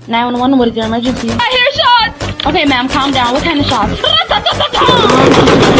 911, what is your emergency? I hear shots! Okay, ma'am, calm down. What kind of shots?